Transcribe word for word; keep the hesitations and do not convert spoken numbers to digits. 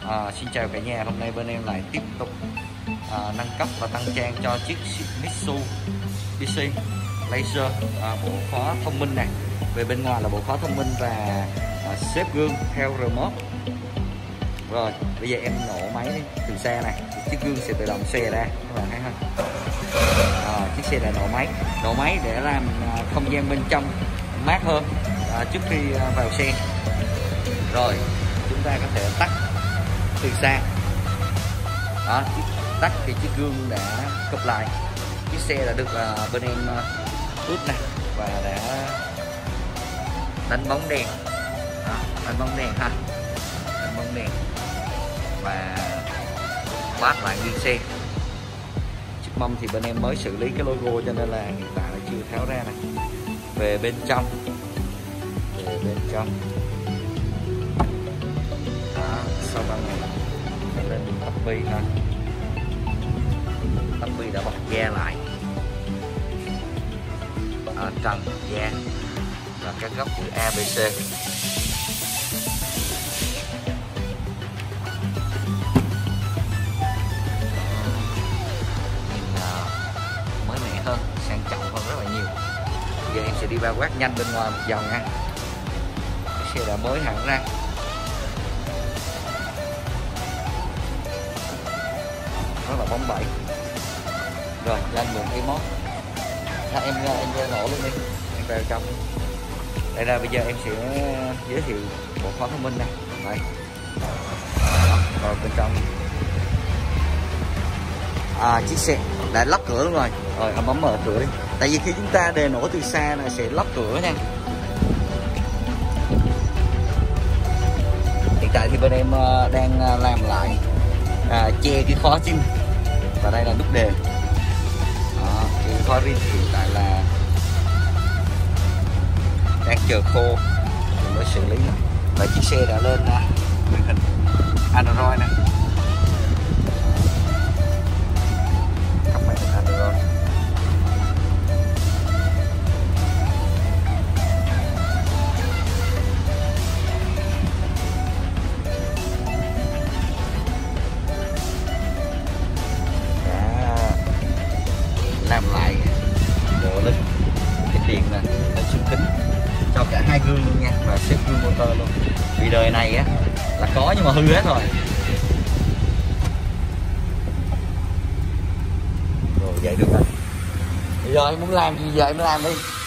À, xin chào cả nhà, hôm nay bên em lại tiếp tục à, nâng cấp và tăng trang cho chiếc Mitsubishi Laser, à, bộ khóa thông minh này. Về bên ngoài là bộ khóa thông minh và à, xếp gương theo remote. Rồi bây giờ em nổ máy đi, từ xa này, chiếc gương sẽ tự động xòe ra, các bạn thấy không? À, chiếc xe đã nổ máy, nổ máy để làm à, không gian bên trong mát hơn à, trước khi à, vào xe. Rồi chúng ta có thể tắt từ xa. Đó, tắt thì chiếc gương đã cụp lại. Chiếc xe đã được uh, bên em uh, ướp này và đã đánh bóng đèn. Đó, đánh bóng đèn ha, đánh bóng đèn và quát lại nguyên xe. Chiếc mâm thì bên em mới xử lý cái logo cho nên là hiện tại là chưa tháo ra này. Về bên trong, về bên trong. Đó, sau ba ngày lên tắp bi ha, tắp bi đã bọc da lại, ở trần da và các góc chữ A B C. Mới mẻ hơn, sang trọng hơn rất là nhiều. Bây giờ em sẽ đi bao quát nhanh bên ngoài một vòng nha. Cái xe đã mới hẳn ra. Rất là bóng bẩy. Rồi cho anh mượn cái mốt. À, em em nổ luôn đi, em vào trong. Đây là bây giờ em sẽ giới thiệu bộ khóa thông minh này. Đây. Đó, rồi bên trong. À, chiếc xe đã lắp cửa luôn rồi. Rồi em bấm mở cửa đi. Tại vì khi chúng ta đề nổ từ xa là sẽ lắp cửa nha. Hiện tại thì bên em đang làm lại à, che cái khóa zin và đây là nút đề. Đó, cái khóa zin hiện tại là đang chờ khô rồi mới xử lý. Và chiếc xe đã lên màn hình Android này, cấp màn hình Android. Làm lại bộ lưng cái tiền nè, lên xung kính cho cả hai gương luôn nha, và xếp gương motor luôn. Vì đời này á là có nhưng mà hư hết rồi. Rồi vậy được rồi. Bây giờ em muốn làm gì giờ em làm đi.